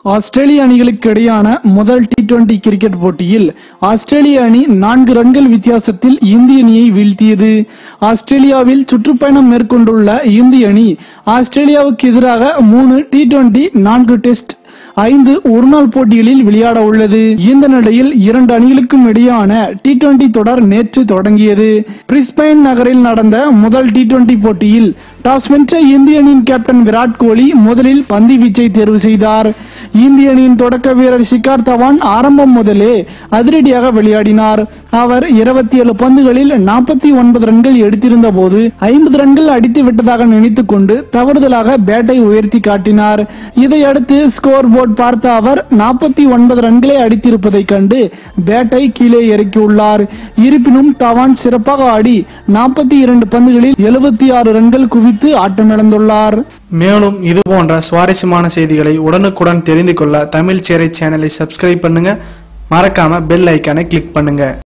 ஆஸ்திரேலிய அணிகளுக்கு இடையான முதல் T20 கிரிக்கெட் போட்டியில் ஆஸ்திரேலிய அணி 4 ரன்கள் வித்தியாசத்தில் இந்திய அணியை வீழ்த்தியது. ஆஸ்திரேலியாவில் சுற்றுப்பயணம் மேற்கொண்டுள்ள இந்திய அணி ஆஸ்திரேலியாவுக்கு எதிராக 3 T20, 4 டெஸ்ட், 5 ஒருநாள் போட்டிகளில் விளையாட உள்ளது. இந்த நிலையில் இரண்டு அணிகளுக்கும் இடையான T20 தொடர் நேற்று தொடங்கியது. பிரிஸ்பெயின் நகரில் நடந்த முதல் T20 போட்டியில் டாஸ் வென்ற இந்திய அணியின் கேப்டன் விராட் கோலி முதலில் பந்து வீச்சை தேர்வு செய்தார். இந்திய அணியின் தொடக்க வீரர் ஷிகர் தவான் ஆரம்பம் முதலே அதிரடியாக விளையாடினார். அவர் 27 பந்துகளில் 49 ரன்கள் எடுத்திருந்த போது 50 ரன்கள் அடித்து விட்டதாக நினைத்துக் கொண்டு தவறுதலாக பேட்டை உயர்த்தி காட்டினார். இதையடுத்து ஸ்கோர் போர்டு பார்த்த அவர் 49 ரன்களை அடித்திருப்பதை கண்டு பேட்டை கீழே இறக்கியுள்ளார். இருப்பினும் தவான் சிறப்பாக ஆடி 42 பந்துகளில் 76 ரன்கள் குவித்து ஆட்டமிழந்துள்ளார். மேலும் இது போன்ற சுவாரஸ்யமான செய்திகளை உடனுக்குடன் தெரிந்து கொள்ள தமிழ் சேரை சேனலை சப்ஸ்கிரைப் பண்ணுங்க. மறக்காம பெல் ஐக்கானை கிளிக் பண்ணுங்க.